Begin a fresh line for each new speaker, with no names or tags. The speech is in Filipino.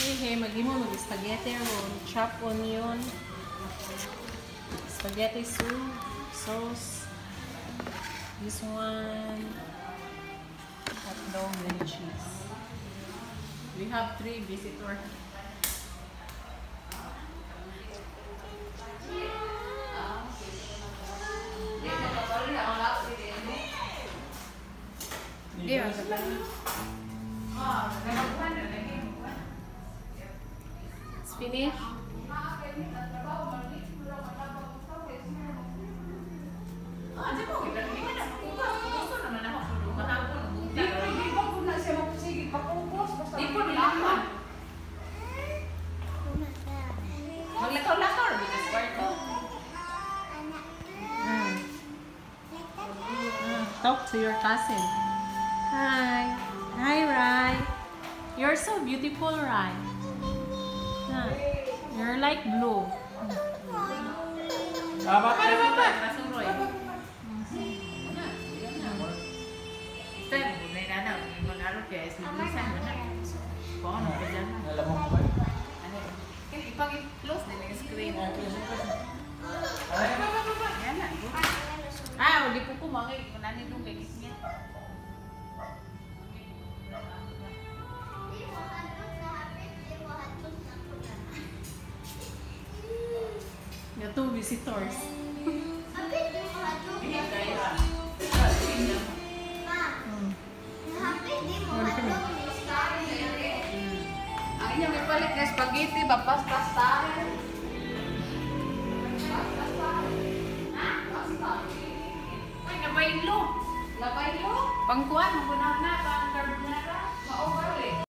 Maghimo mag-spaghetti roll, chopped onion, spaghetti soup, sauce, this one, hot dog, and cheese. We have 3 visitors. It's finished. Maglakaw-lakaw rin sa kwarto. Talk to your cousin. Hi. Hi, Rai. You're so beautiful, Rai. Huh. You're like blue. Ipag-close din yung screen. Uli po kumangay. Kunanin nung gagit niya. The 2 visitors. Ang inyong ipalit na spaghetti, bapas-pastahan. Ay, nabaylo. Nabaylo? Pangkuhan, magunahan na, pang carbonara. Maoba.